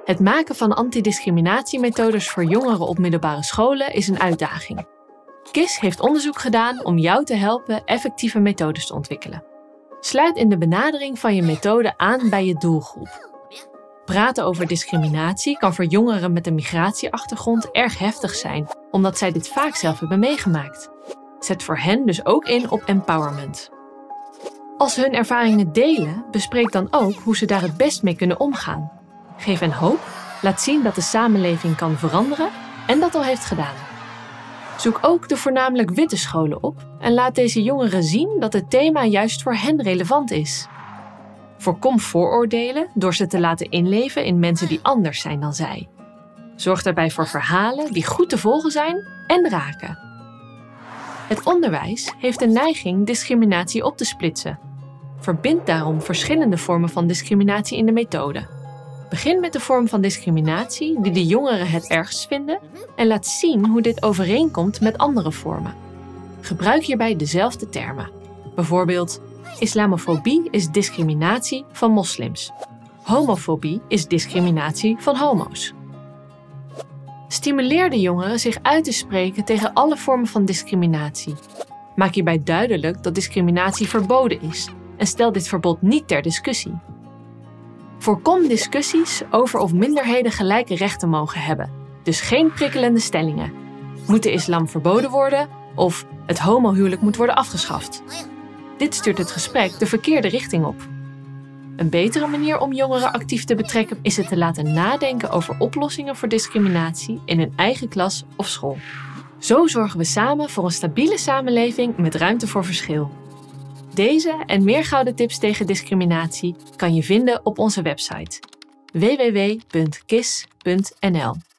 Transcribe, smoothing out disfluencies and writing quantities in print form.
Het maken van antidiscriminatiemethodes voor jongeren op middelbare scholen is een uitdaging. KISS heeft onderzoek gedaan om jou te helpen effectieve methodes te ontwikkelen. Sluit in de benadering van je methode aan bij je doelgroep. Praten over discriminatie kan voor jongeren met een migratieachtergrond erg heftig zijn, omdat zij dit vaak zelf hebben meegemaakt. Zet voor hen dus ook in op empowerment. Als ze hun ervaringen delen, bespreek dan ook hoe ze daar het best mee kunnen omgaan. Geef hen hoop, laat zien dat de samenleving kan veranderen en dat al heeft gedaan. Zoek ook de voornamelijk witte scholen op en laat deze jongeren zien dat het thema juist voor hen relevant is. Voorkom vooroordelen door ze te laten inleven in mensen die anders zijn dan zij. Zorg daarbij voor verhalen die goed te volgen zijn en raken. Het onderwijs heeft de neiging discriminatie op te splitsen. Verbind daarom verschillende vormen van discriminatie in de methode. Begin met de vorm van discriminatie die de jongeren het ergst vinden en laat zien hoe dit overeenkomt met andere vormen. Gebruik hierbij dezelfde termen. Bijvoorbeeld, islamofobie is discriminatie van moslims. Homofobie is discriminatie van homo's. Stimuleer de jongeren zich uit te spreken tegen alle vormen van discriminatie. Maak hierbij duidelijk dat discriminatie verboden is en stel dit verbod niet ter discussie. Voorkom discussies over of minderheden gelijke rechten mogen hebben, dus geen prikkelende stellingen. Moet de islam verboden worden of het homohuwelijk moet worden afgeschaft? Dit stuurt het gesprek de verkeerde richting op. Een betere manier om jongeren actief te betrekken is het te laten nadenken over oplossingen voor discriminatie in hun eigen klas of school. Zo zorgen we samen voor een stabiele samenleving met ruimte voor verschil. Deze en meer gouden tips tegen discriminatie kan je vinden op onze website www.kis.nl.